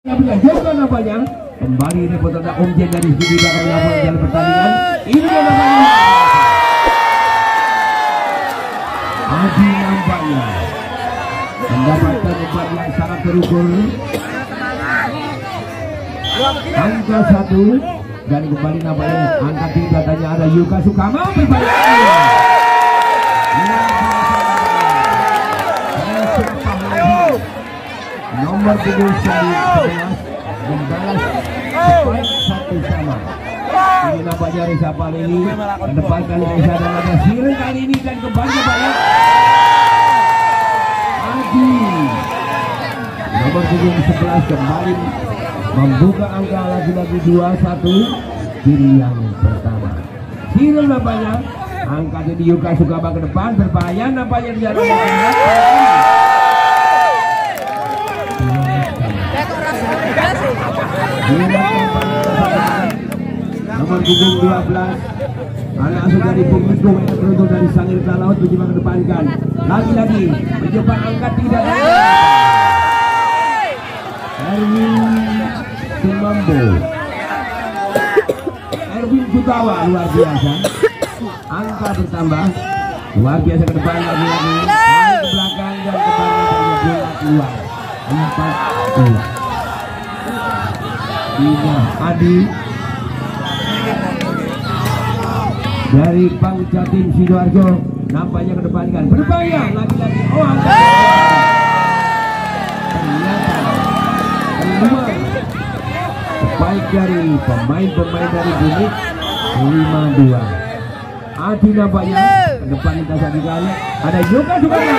Juga nampaknya kembali repotan Om Jen dari segi belakang melakukan jalan pertandingan. Ini dia nampaknya Adi nampaknya mendapatkan umpan yang sangat terukur. Angka 1 dan kembali nampaknya angka 3 katanya ada Yuka Sukama berbalik. Nomor 11 membalas spike 1 sama. Ini nampaknya Reza Palili mendapatkan Reza dan ada Siren kali ini dan kembali banyak Adi. Nomor 11 kembali membuka angka lagi-lagi 2-1 kiri yang pertama. Siren nampaknya angka jadi Yuka Sukama ke depan berbahaya nampaknya di jalan nomor 12 anak asuh dari Pemiko yang beruntung dari Sangir Laut mencoba kedepankan lagi-lagi mencoba angkat tidak Erwin Sumambo Erwin Kutawa luar biasa angka bertambah luar biasa ke depan lagi-lagi ke belakang dan kembali keluar 4-2 Adi dari Pang Jatim Sidoarjo nampaknya kedepankan berbahaya lagi-lagi ternyata keluar baik dari pemain-pemain dari Bunik 5-2 Adi nampaknya ke depan kita saksikan ada Yuka Sukama.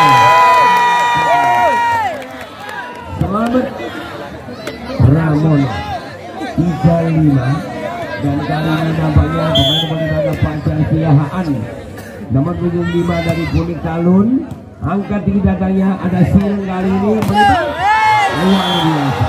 Selamat Ramon 35 dan kali ini nampaknya pemain-pemain ada Pancasiliaan nomor 75 dari Bunik Talun angka 3 datangnya ada Siren kali ini menang luar biasa.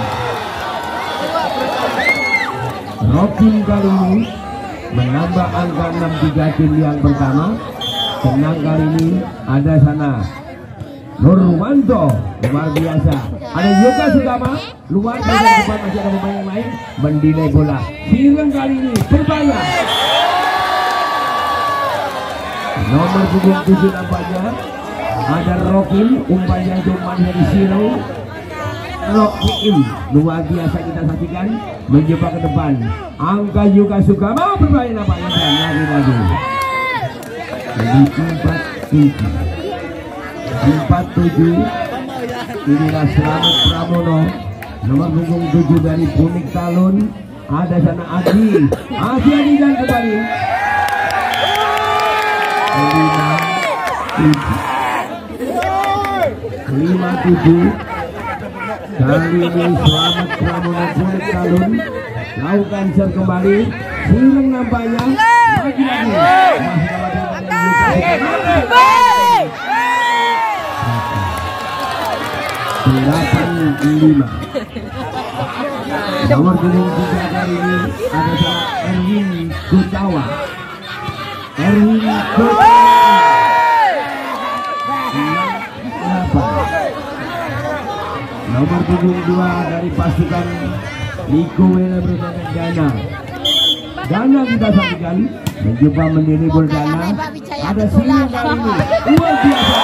Robin kali ini menambah angka 63 tim yang pertama. Senang kali ini ada sana Nurwanto luar biasa ada Yuka Sukama luar biasa depan masih ada pemain yang lain mendilai bola Siren kali ini berbahaya nomor 7 nampaknya ada Rokim umpannya cuman dari Siro Rokim luar biasa kita saksikan mencoba ke depan angka Yuka Sukama berbahaya nampaknya dan lagi-lagi jadi 4-7 inilah Selamat Pramono nomor punggung 7 dari Bunik Talun ada sana Adi dan kembali 5-7 kali ini Selamat Pramono Bunik Talun lakukan serve kembali Siren nampaknya lagi 8-5 nomor 3 kali ini ada Erwin Kutawa nomor 2 dari pasukan Niko Wela bersama Dana kita saksikan mencoba mendiri berdana ada Siren kali ini luar biasa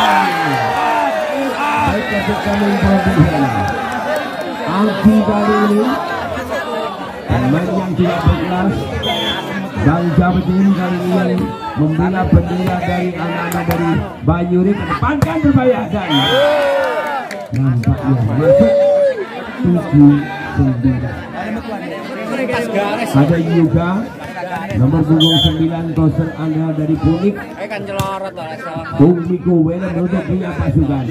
baik ketika memproduksi Alfi kali ini pemain yang tidak berkelas dan Jabatin kali ini membela bendera dari anak-anak dari Banyuri kedepankan berbahaya dan nampaknya masuk 7-9 ada Yuga nomor punggung 9 toser Anda dari Bunik Miko Wela menutup punya pasukan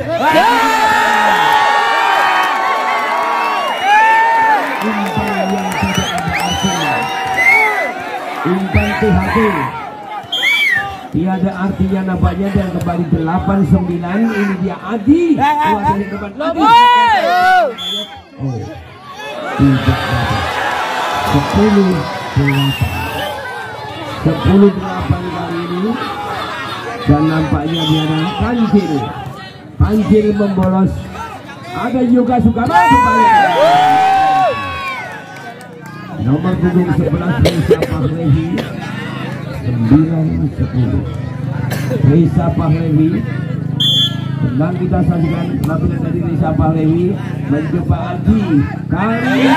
umpan yang tidak ada artinya umpan THT tiada artinya nampaknya dan kembali 8-9 ini dia Adi keluar dari depan Adi tidak dapat 10-8 kali ini dan nampaknya dia ada Kancil membolos ada Yuka Sukama nomor punggung 11 Reza Pahlevi 9-10. Reza Pahlevi sedang kita saksikan penampilan dari Reza Pahlevi mencoba Adi kali ini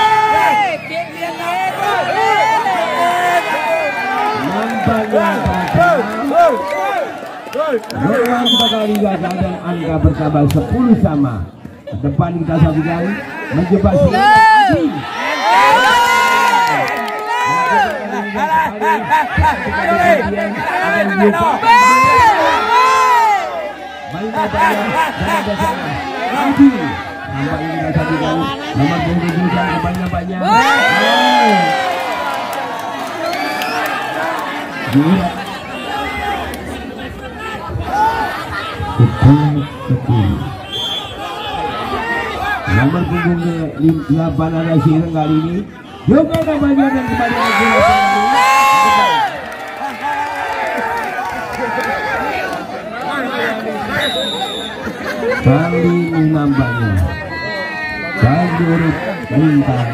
Ruang kita kali gagal dan angka bertambah 10 sama. Depan kita saksikan mencoba Adi nomor punggung 8 ada Sireng kali ini juga namanya dan kembali lagi kali ini nampaknya Banjur Lintang.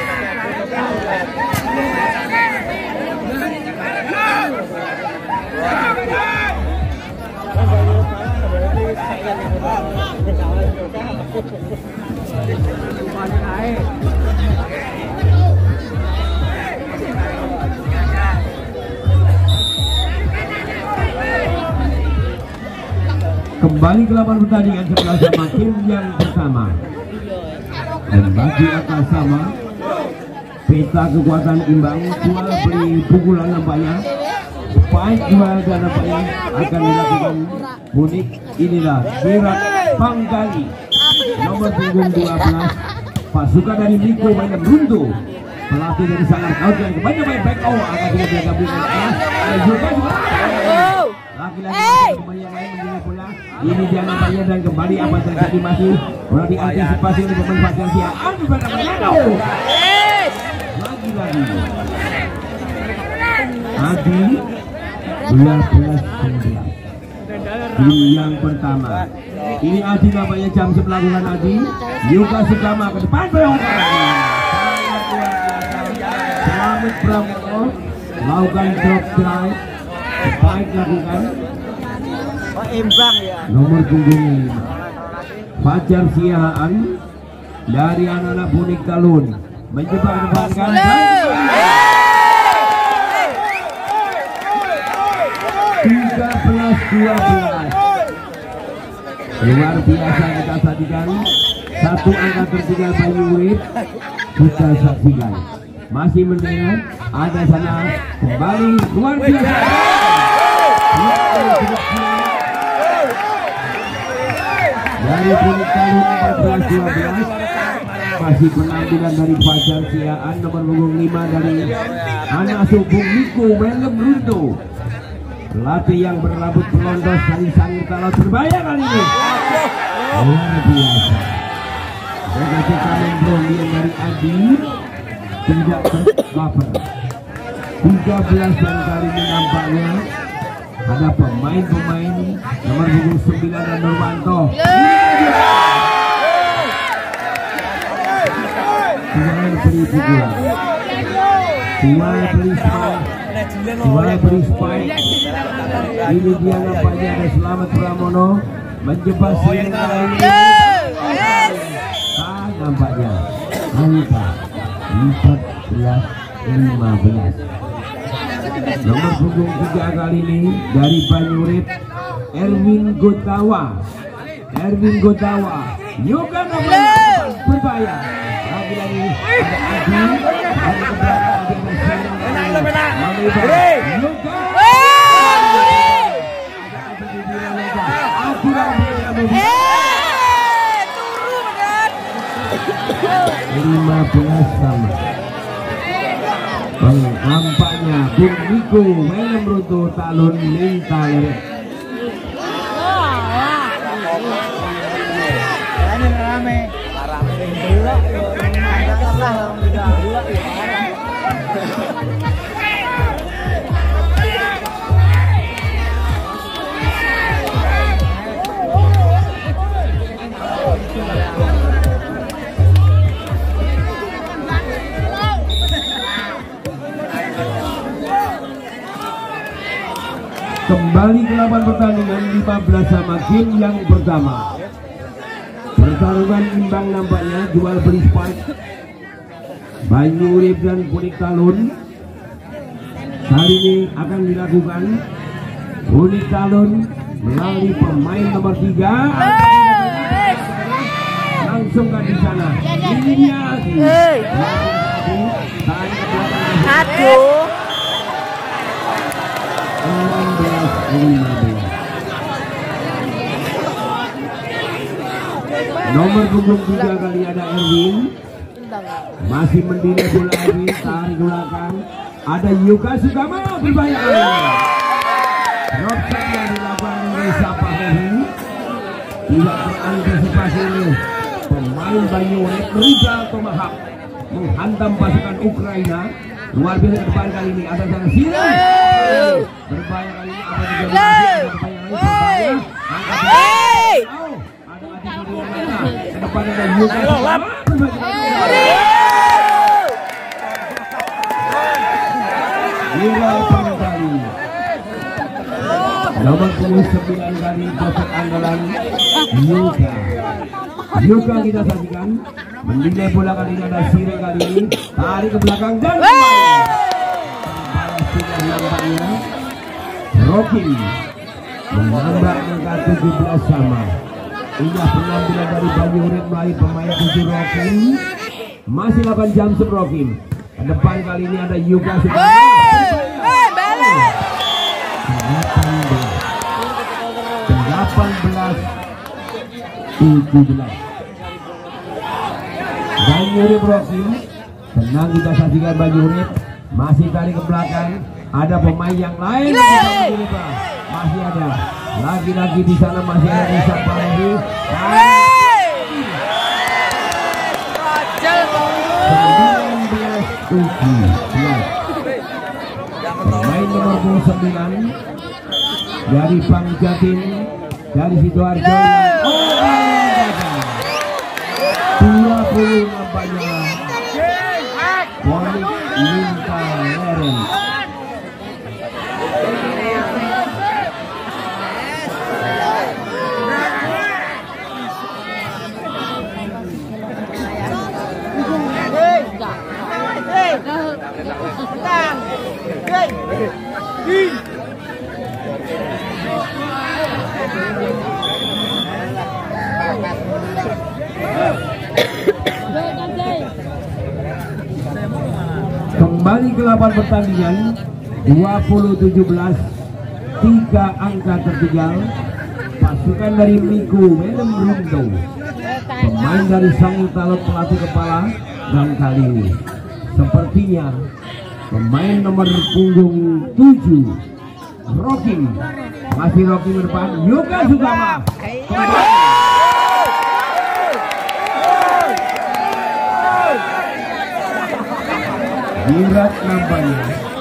Kembali ke lapangan pertandingan sebelah sama tim yang pertama. Dan bagi angka sama, peta kekuatan imbang, jual beli pukulan nampaknya, fight jual dan nampaknya akan dilakukan unik. Inilah Virat Panggali, nomor punggung 12, pasukan dari Miko Mainem Runtuh, pelatih dari Sangar Kaut yang kebanyakan back akan dijaga berikan. Ada juga laki-laki pemain yang lain menjadi bola. Ini dia nampaknya dan kembali apa terjadi masih bola diantisipasi oleh pemain Fajar Siaan pada Menado. Lagi-lagi Adi 12-11 tim yang pertama. Ini Adi nampaknya jam melakukan Adi Yuka Sugama ke depan berangkat. Selamat Pramono lakukan drop drive. Baik lakukan imbang ya. Nomor punggung Fajar Siaan dari anak-anak Bunik Talun mencoba menemukan luar biasa kita saksikan. Satu angka tertinggal Bayu Urip kita saksikan. Masih mendengar ada sana kembali luar biasa. Dari Bunik Talun 14-12 masih penampilan dari Fajar Siaan nomor punggung 5 dari anak Subung Miko Mainem Runtuh, pelatih yang berambut pelontos dari Sangir Talau Surabaya kali ini. Luar biasa. Berkasih kamen Brolian dari Adi tidak tercover 13 dan kali ini nampaknya ada pemain-pemain nomor punggung 9 dan Nurmanto. Jual beli pukulan, jual beli spike, jual beli spike. Ini dia nampaknya ada Selamat Pramono menjebak Sireng kali ini. Nampaknya angka 14-15. Nomor punggung 3 kali ini dari Banyurip Erwin Gotawa. Erwin Gotawa Yoga nomor berbahaya. Lagi-lagi ada Adi 15 sama. Nampaknya Bung Miko Mainem Runtuh Talun Lintang. Kembali ke lapangan pertandingan 15 sama game yang pertama. Pertarungan imbang nampaknya, jual beli spike Banyu Urip dan Kuning Talun. Kali ini akan dilakukan Kuning Talun melalui pemain nomor 3. Langsung kan di sana. Ini dia. Aduh. 16-15. Nomor punggung 3 kali ada Erwin. Masih mendiri bola Erwin, tarik belakang. Ada Yuka Sugama berbahaya. Robson yang dilakukan oleh Sapa Hehi. Tidak terantisipasi ini. Pemain Banyu Urip Rizal Tomahawk menghantam pasukan Ukraina. Luar biasa ke depan kali ini. Ada sana Sira. Berbahaya kali ini. Apa juga berbahaya. Ke depan ada Yuka Sugama. Nomor 9 kali posek andalan Yuka. Yuka kita saksikan mendilai bola kali ini ada Sire kali ini, tarik ke belakang dan sudah nampaknya Rocky menambah angka 17 sama. Inilah penampilan dari Banyu Urip melalui pemain 7 Rocky. Masih 8 jam Rocky. Ke depan kali ini ada Yuka Sugama. 18-17. Banyu Urip Rocky. Tenang kita saksikan Banyu Urip. Masih tarik ke belakang. Ada pemain yang lain. Masih ada. Lagi-lagi di sana masih ada Risa Palevi. Pemain nomor 9 dari Pang Jatin, dari Sidoarjo. 20 nampaknya Ponik Minta Leren. Kembali ke lapangan pertandingan 20-17. 3 angka tertinggal. Pasukan dari Miku Menem Rundo, pemain dari Sangu Talon pelatih kepala. Dan kali ini sepertinya pemain nomor punggung 7 Rocky. Masih Rocky berdepan. Yuka Sugama. Girat nampaknya.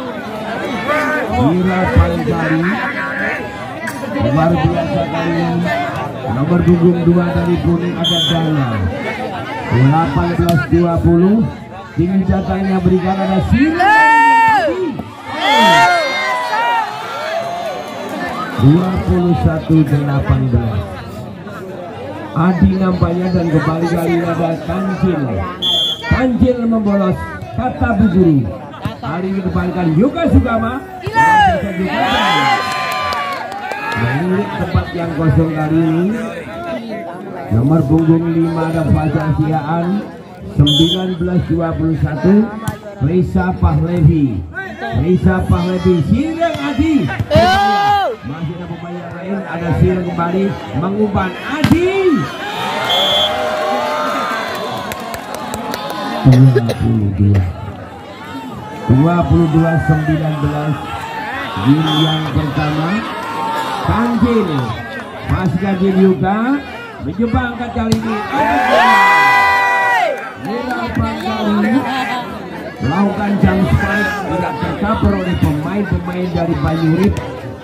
Girat Palgari. Luar biasa kali ini. Nomor punggung 2 dari Kuning ada Dana. 18-20. Tinggi jatahnya berikan ada Sila. 21-18. Adi nampaknya dan kembali kali ini ada Kancil. Kancil membolos. Kata Bu Guru. Kali ini kembalikan Yuka Sugama. Melirik tempat yang kosong kali ini. Nomor punggung 5 ada Fajar Siaan. 19-21. Risa Pahlevi. Risa Pahlevi. Sireng Adi. Masih ada pemain yang lain. Ada Sireng kembali mengumpan Adi. 22-19. Game yang pertama. Kanjil. Masih Kanjil Yuka. Menjebak angkat kali ini. Melakukan jump spike tidak tercover oleh pemain-pemain dari Banyu Urip.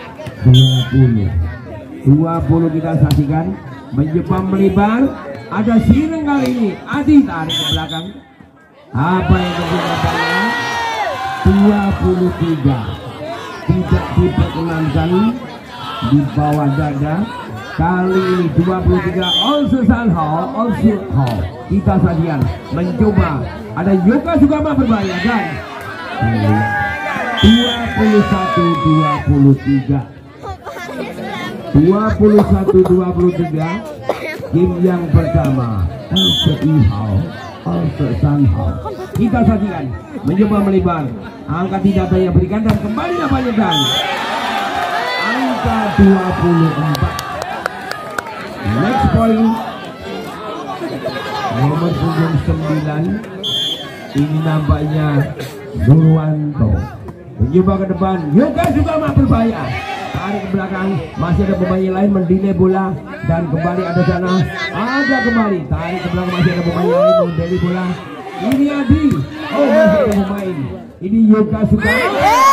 20 kita saksikan. Menjebak melebar. Ada Sireng kali ini. Adi tarik ke belakang. Apa yang terjadi? 23. Tidak diperkenankan di bawah dada. Kali ini 23 also Sanhao, also Hao. Kita sajian mencoba. Ada Yoga Sugama berbahaya kan? 21-23. 21-23. Game yang pertama also Hao, also Sanhao. Kita sajian mencoba melebar. Angka tidak yang berikan dan kembali nampaknya dan angka 24. Next point nomor punggung 9. Ini nampaknya Nurwanto mencoba ke depan. Yoga Sugama berbahaya, tarik ke belakang, masih ada pemain lain mendelay bola dan kembali ada sana, ada kembali tarik ke belakang, masih ada pemain lain mendelay bola. Ini Adi, oh masih ada pemain. Ini Yoga Sugama.